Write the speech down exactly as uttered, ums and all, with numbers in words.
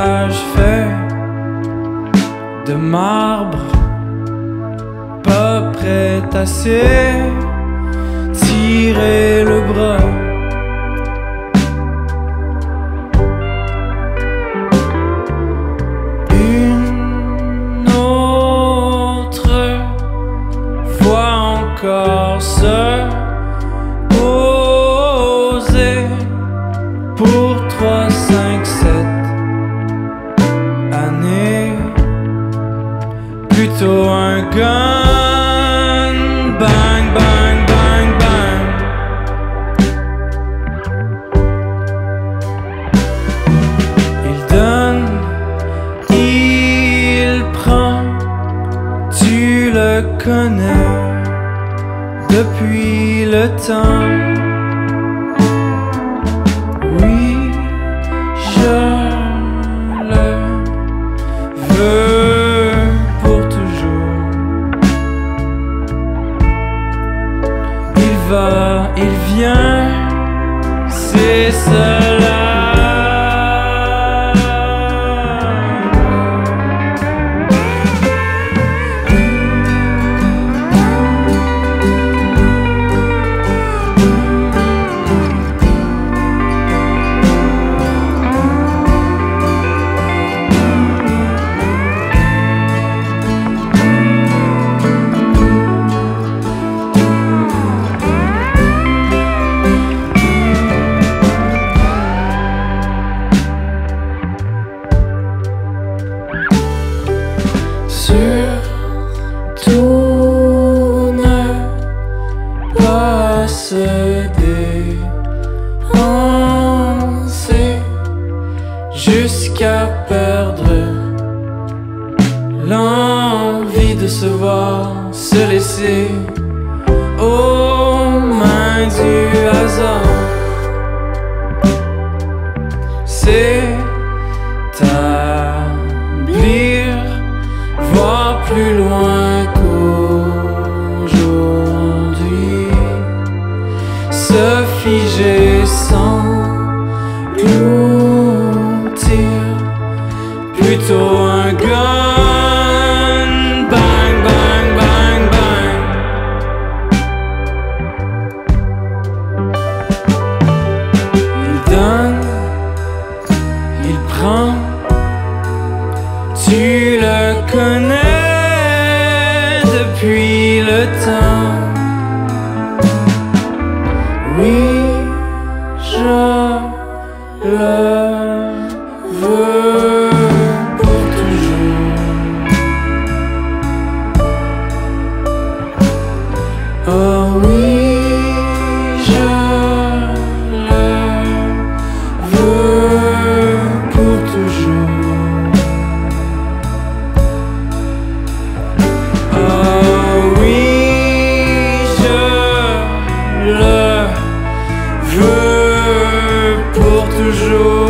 visage fait de marbre, pas prêt à s'étirer le bras. Une autre fois encore se poser pour trois, cinq, sept années. Plutôt un gun, bang, bang, bang, bang. Il donne, il prend, tu le connais depuis le temps. Oui, je le veux pour toujours. Il va, il vient, c'est cela. Surtout ne pas se dépenser jusqu'à perdre l'envie de se voir, se laisser aux mains du hasard. S'établir, voir plus loin qu'aujourd'hui, se figer sans gloutir, plutôt un gun, bang, bang, bang, bang. Il donne, il prend, tu le connais depuis le temps. Oui, je le veux pour toujours. Oh oui, je le veux pour toujours. Oh oui, je le veux pour toujours.